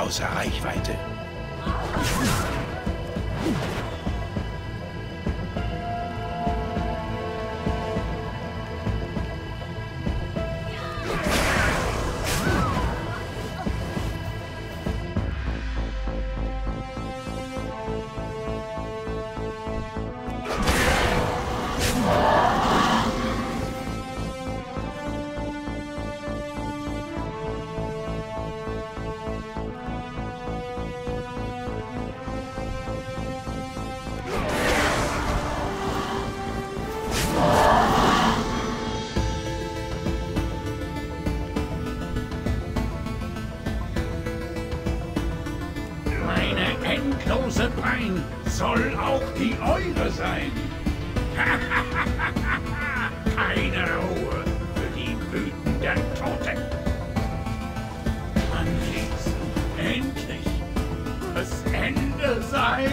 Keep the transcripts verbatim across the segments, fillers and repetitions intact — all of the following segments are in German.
außer Reichweite. Endlose Pein soll auch die eure sein. Keine Ruhe für die wütenden Toten. Wann wird endlich das Ende sein?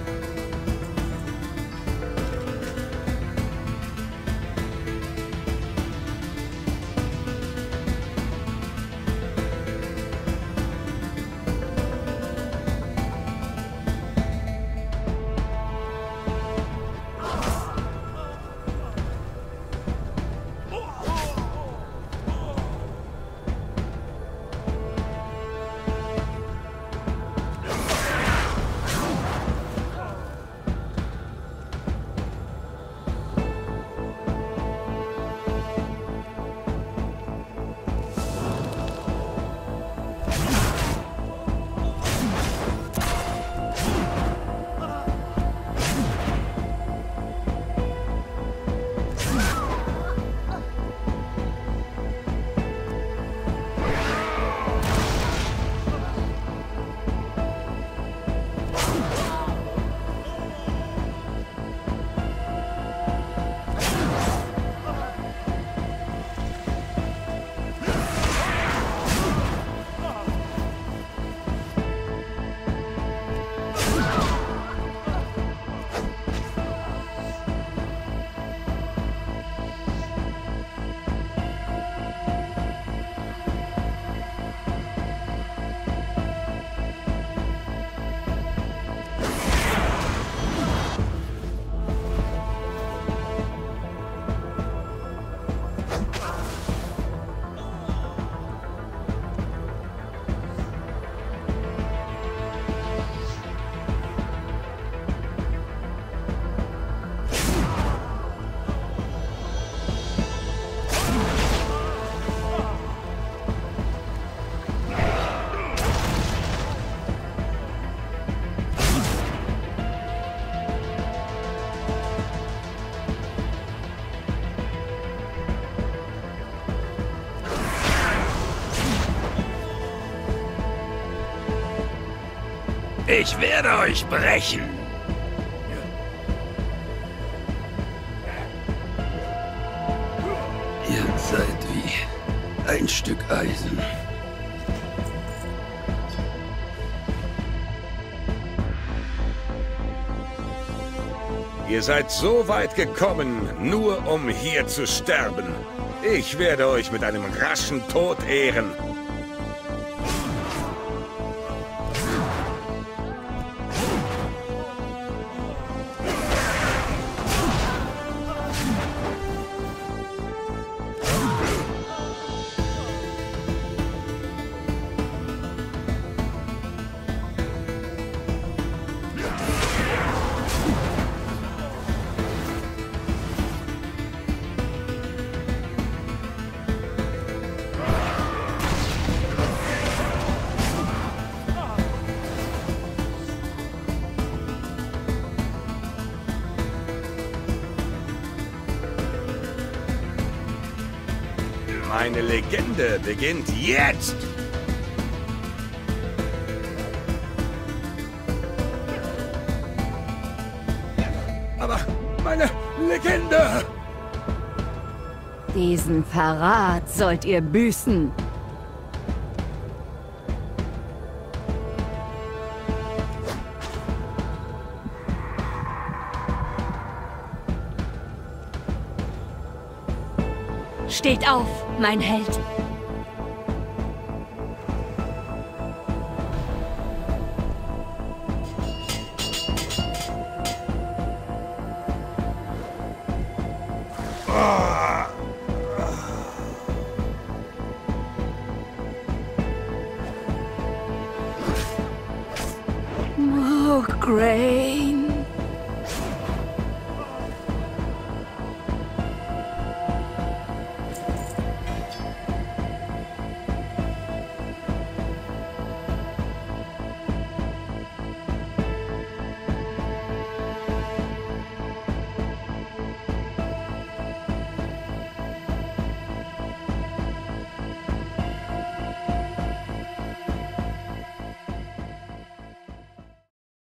Ich werde euch brechen. Ihr seid wie ein Stück Eisen. Ihr seid so weit gekommen, nur um hier zu sterben. Ich werde euch mit einem raschen Tod ehren. Meine Legende beginnt jetzt! Aber meine Legende! Diesen Verrat sollt ihr büßen. Steht auf, mein Held. Crane.